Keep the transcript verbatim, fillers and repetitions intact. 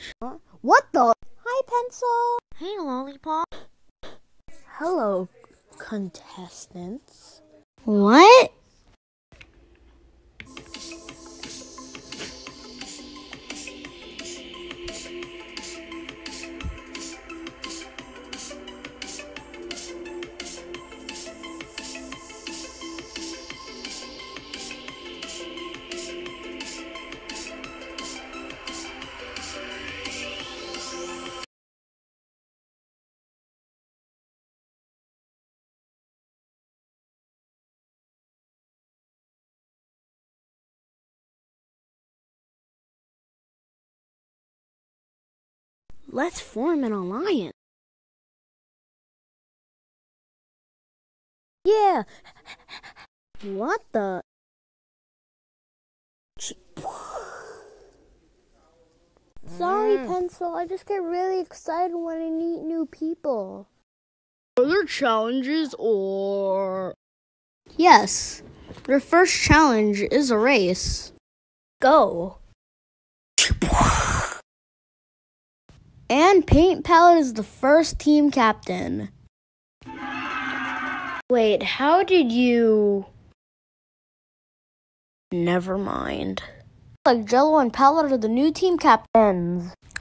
Huh? What the? Hi, Pencil. Hey, Lollipop. Hello, contestants. What? Let's form an alliance. Yeah. What the? Sorry, Mm. Pencil. I just get really excited when I meet new people. Are there challenges or? Yes. Your first challenge is a race. Go. And Paint Palette is the first team captain. Wait, how did you... Never mind. Like Jello and Palette are the new team captains.